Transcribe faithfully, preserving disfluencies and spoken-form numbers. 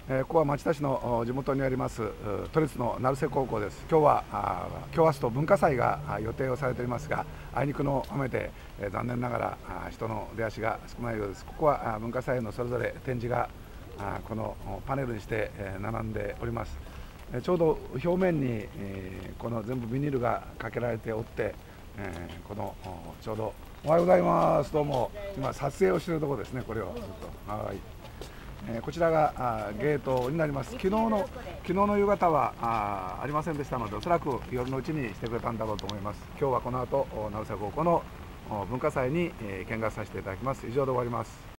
えー、ここは町田市の地元にあります都立の成瀬高校です。今日は今日明日と文化祭が予定をされておりますが、あいにくの雨で、えー、残念ながら人の出足が少ないようです。ここは文化祭のそれぞれ展示がこのパネルにして並んでおります。ちょうど表面にこの全部ビニールがかけられておって、このちょうどおはようございます。どうも今撮影をしているところですね。これをずっとはい。えー、こちらがゲートになります。昨日の昨日の夕方は あ, ありませんでしたので、おそらく夜のうちにしてくれたんだろうと思います。今日はこの後成瀬高校の文化祭に、えー、見学させていただきます。以上で終わります。